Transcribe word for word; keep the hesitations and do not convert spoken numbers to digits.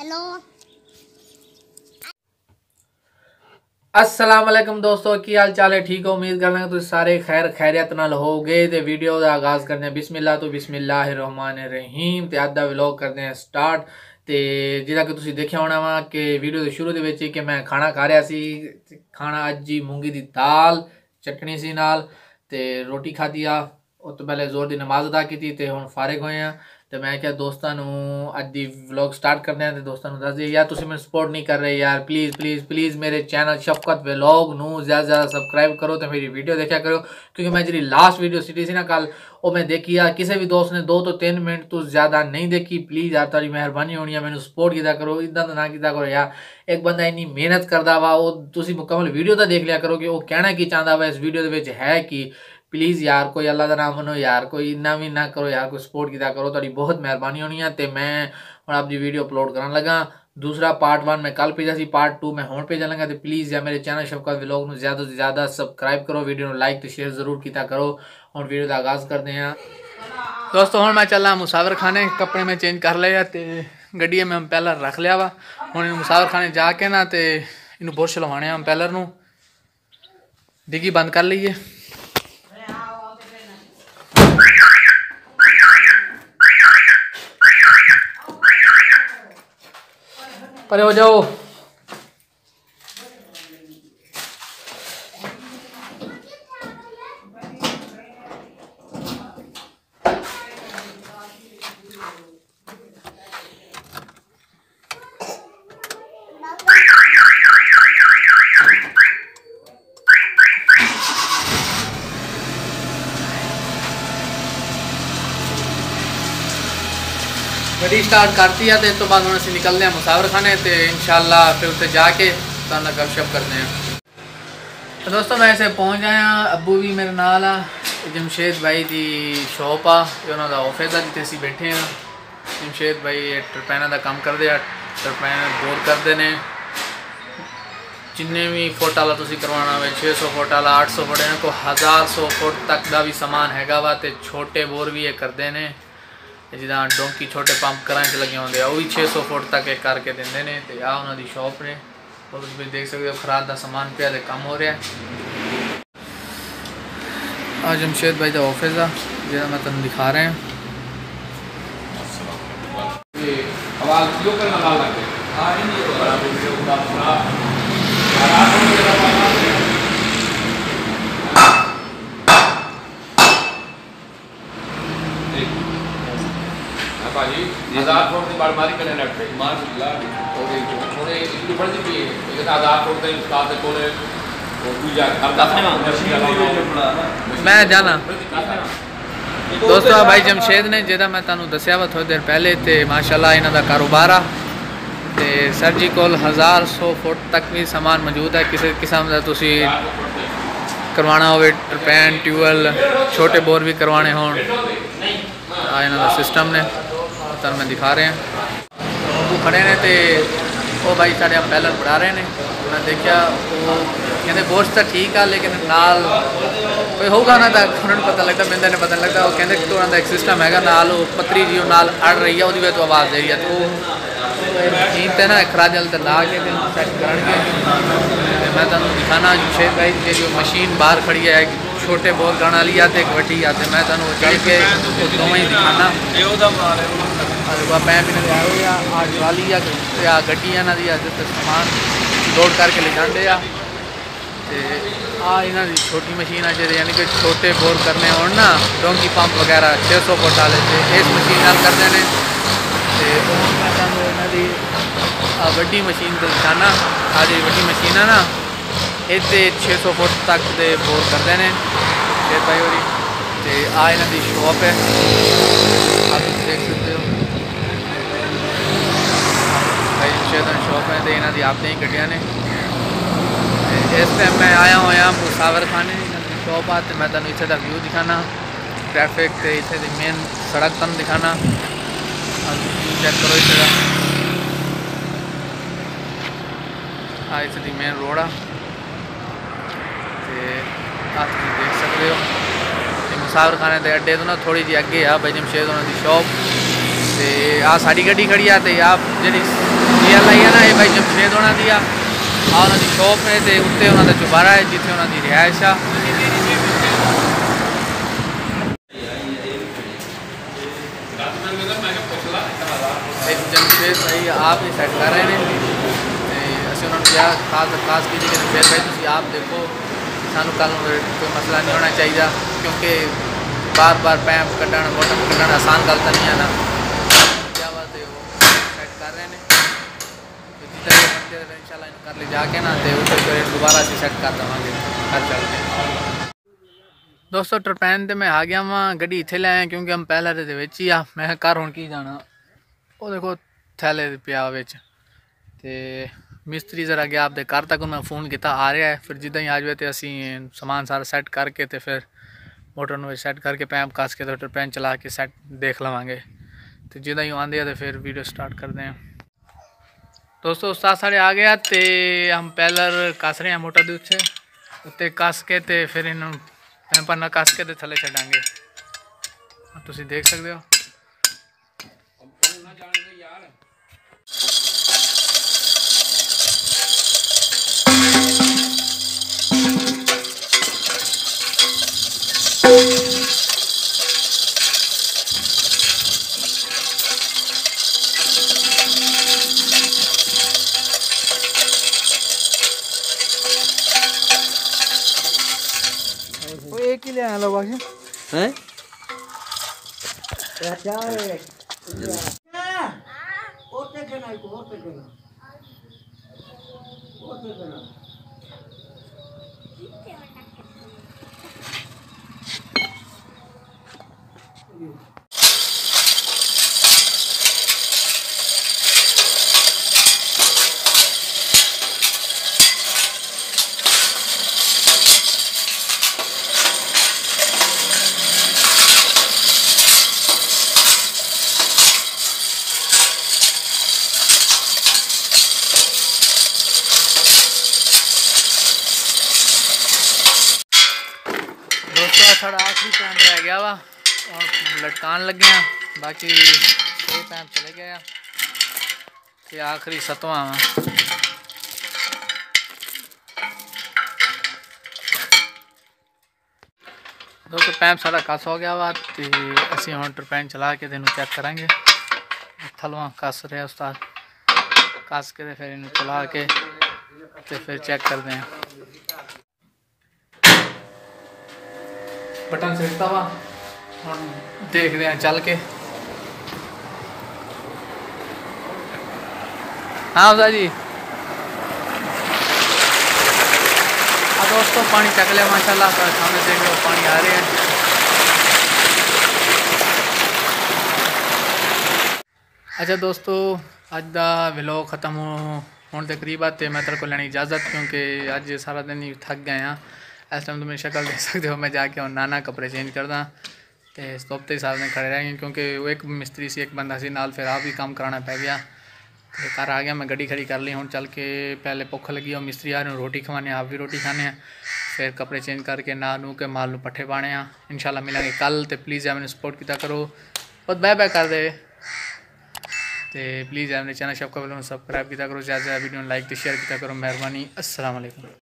Hello अस्सलाम वालेकुम दोस्तों, की हाल चाल है? ठीक हो? उम्मीद करना तुम सारे खैर खैरियत नाल हो गए। तो वीडियो का आगाज़ करते हैं बिस्मिल्लाह तो बिस्मिल्लाहिर्रहमानिर्रहीम ते अद्धा व्लॉग करते हैं स्टार्ट। तो जिदा कि तुसीं देखिया होना वा कि वीडियो के शुरू के कि मैं खाना खा रहा सी। खाना अज जी मूंगी दी दाल चटनी सी नाल ते रोटी खाधी आ। उस तो पहले जोर की नमाज अदा की ते हुण फारिग होए हैं। तो मैं क्या दोस्तों अज दी व्लॉग स्टार्ट करने हैं। तो दोस्तों दस दिए यार तुसीं मैनूं सपोर्ट नहीं कर रहे यार, प्लीज़ प्लीज़ प्लीज़ मेरे चैनल शफकत व्लॉग नूं ज़्यादा ज़्यादा सबसक्राइब करो तो मेरी वीडियो देखा करो। क्योंकि मैं जी लास्ट वीडियो सीटी सी ना कल वो मैं देखी आ, किसी भी दोस्त ने दो तो तीन मिनट तो ज़्यादा नहीं देखी। प्लीज़ यार तारी मेहरबानी होनी है, मैंने सपोर्ट किया करो, इदा तो ना किया करो यार। एक बंदा इन्नी मेहनत करता वा वो तुसीं मुकम्मल वीडियो तो देख लिया करो कि वो कहना की चाहता वा इस वीडियो के है कि प्लीज़ यार कोई अल्लाह का नाम मनो यार, कोई इन्ना भी ना करो यार, कोई सपोर्ट किया करो, तारी बहुत मेहरबानी होनी है। तो मैं हूँ आपकी वीडियो अपलोड करने लगा। दूसरा पार्ट वन मैं कल भेजा सी, पार्ट टू मैं हुण भेजन लगा। तो प्लीज़ यार मेरे चैनल शफकत व्लॉग में ज़्यादा से ज़्यादा सबसक्राइब करो, वीडियो में लाइक तो शेयर जरूर किया करो। और वीडियो का आगाज़ करते हैं दोस्तों। हूँ मैं चला मुसावर खाने, कपड़े में चेंज कर लिया तो गड्डी में पैलर रख लिया वा। हूँ मुसावर खाने जाके ना तो इनू बुरश लवाने हम पैलर नूं। डिग्गी बंद कर लीए। परे हो जाओ। गड्डी स्टार्ट करती है तो इस तो बाद हम असं निकलते हैं मुसावर खाने। तो इंशाल्लाह फिर उत्ते जाके तुहानू गपशप करते हैं। तो दोस्तों मैं इसे पहुँच आया, अबू भी मेरे नाल आ। जमशेद भाई की शॉप आ, उन्होंने ऑफिस आ जिते असीं बैठे हैं। जमशेद भाई टरपैना का काम करते हैं, टरपैन बोर करते हैं। जिन्ने भी फुट वाला तुसीं करवाना हो, छे सौ फुट वाला, आठ सौ फुट को हज़ार सौ फुट तक का भी समान हैगा वा। तो छोटे बोर भी ये करते हैं, जिदा डोंकी छोटे पंप करा च लगे होंगे वो भी छे सौ फुट तक एक करके देंगे ने। तो आ उन्होंने शॉप ने, और तुम देख सकते हो खराद का समान पिया कम हो रहा है। आ जमशेद भाई का ऑफिस आ जो मैं तुम दिखा रहे हैं। भाजी हजार फुट की बाड़मारी करने नेट पे माशाल्लाह और एक थोड़े इसकी बड़ी भी है लेकिन हजार फुट के उस्ताद से कोले और पूजा हर दफे मैं जाना दोस्तों भाई जमशेद ने जिदा मैं तुहानू दस्या वा थोड़ी देर पहले। तो माशाल्लाह इन्हां दा कारोबार आ। तो सर जी कोल हज़ार सौ फुट तक भी समान मौजूद है। किसी किस्म का तुसीं करवाना हो, टरपैन ट्यूबवैल छोटे बोर भी करवाने हो, इन्हां दा सिस्टम ने तुहानू मैं दिखा रहे हैं। वो खड़े ने तो वो भाई साढ़े पैलर बढ़ा रहे हैं। मैं देखा वो कहते बोर्स तो ठीक है लेकिन नाल कोई होगा ना तो उन्होंने पता लगता, बंदे ने पता नहीं लगता। वो कहते तो उन्होंने एक सिस्टम है नाल वो पतरी जी नाल अड़ रही है, वो तो आवाज़ दे रही है। तो मशीन से ना खराजल तो ला के सैट करेंगे। मैं तुहानू दिखाना जमशेद भाई जी मशीन बाहर खड़ी है, एक छोटे बोर करने वाली आते एक वड्डी आते। मैं तुहानू चल के दोवें ही दिखाना। पैप ट्राली या गड्डी इन्हों की जिते समान लोड करके ले जाते आ। आ इन्हों की छोटी मशीन है जो यानी कि छोटे बोर करने हो ना, डोंकी पंप वगैरह छे सौ फुट वाले इस मशीन नाल करते हैं। तो मैं तुहानू इन्हां दी वड्डी मशीन तो दिखाना। आ जी वड्डी मशीन है ना, इतने छे सौ फुट तक के बोर करते हैं शेर भाई होरी। तो आ इन्हां दी शॉप है, आप देख सकते हो भाई शेर शॉप है। तो इन्हां दी आपने ही गड्डियां ने। इस टाइम मैं आया होया मुसावर खाने, इन्हां दी शॉप आ। तो मैं तुहानू इत्थे दा व्यू दिखाना, ट्रैफिक तो इत्थे दी मेन सड़क तुहानू दिखाना। चेक करो इत्थे दा, आ इत्थे दी मेन रोड आ। आप देख सकते हो मुसावर खाने के अड्डे तो ना थोड़ी जी अगे आ भाई जमशेद उन्होंने शॉप। तो आ साड़ी गड्डी खड़ी आ। तो आप जी गल आई है ना, ये भाई जमशेद होना दिया आ उन्होंने शॉप है तो उत्ते उन्होंने चुबारा है जिथे उन्होंने रिहायश आ। जमशेद भाई आप ही सेट कर रहे हैं तो उन्होंने क्या खास खास की जमशेद भाई तुम आप देखो सानू कल कोई मसला नहीं होना चाहिए क्योंकि बार बार पैप कटन बॉटम कटन आसान गल तो नहीं है ना। क्या बात है वो सेट कर रहे हैं तो जितना भी बनते इंशाल्लाह कर ले जाके ना तो उसे दोबारा से सेट कर देवांगे घर चल के। दोस्तों टरपैन तो मैं आ गया वहाँ गड्डी इत्थे ले आए क्योंकि हम पहले तो विच ही आ मैं घर हुण की जाना वो देखो थैले पिया विच ते मिस्त्री जरा गया आपके घर तक उन्हें फोन किया आ रहा है फिर जिदा ही आ जाए तो असी समान सारा सैट करके तो फिर मोटर में सैट करके पैप कस के तो टरपैन चला के सैट देख लवांगे तो जिदा ही आते हैं तो फिर वीडियो स्टार्ट करते हैं। दोस्तों उस्ताद साढ़े आ गया तो हम पैलर कस रहे हैं मोटर के उत्ते उत्ते कस के तो फिर इन पैंपा ना कस के तो थले छड़ांगे तुम देख सकते हो। वो एक ही ले आया लोग हैं क्या है और ते करना को और ते करना और ते करना साढ़ा आखिरी पैंप रह गया वा और लटकान लगे हैं बाकी छे पैंप चले गए ये आखिरी सतवां वा। दोस्तों पैंप साढ़ा कस हो गया वा तो असी हम टरपैन चला के तेन चेक करांगे थलवा कस रहे उस्ताद कस के फिर इन चला के तो फिर चेक करते हैं। बटन सिटता वा हम देखते हैं चल के। हाँ उस्ताद जी हाँ दोस्तों पानी चक लिया माशाल्लाह सामने देख लो पानी आ रहे हैं। अच्छा दोस्तों अज का व्लॉग खत्म होने के करीब आते मैं तेरे को लेनी इजाज़त क्योंकि अज सारा दिन ही थक गए हैं। इस टाइम तो मेरी शक्ल देख सकते हो मैं जाके और नाना कपड़े चेंज करदा तो स्टॉप तो ही सारे दिन खड़े रह गए क्योंकि वो एक मिस्त्री से एक बंदा सी नाल फिर आप भी काम कराना पै गया तो घर आ गया मैं गड्डी खड़ी कर ली हूँ चल के पहले भुख लगी और मिस्त्री आ रहे रोटी खवाने आप भी रोटी खाने हैं फिर कपड़े चेंज करके ना नू के माल नू पट्ठे पाने हैं इंशाल्लाह मिलेंगे कल तो प्लीज़ मैंने सपोर्ट किया करो बहुत बाय बाय कर दे तो प्लीज़ मैंने चैनल शॉप का सब्सक्राइब किया करो ज़्यादा ज़्यादा वीडियो लाइक तो शेयर किया करो मेहरबानी अस्सलाम वालेकुम।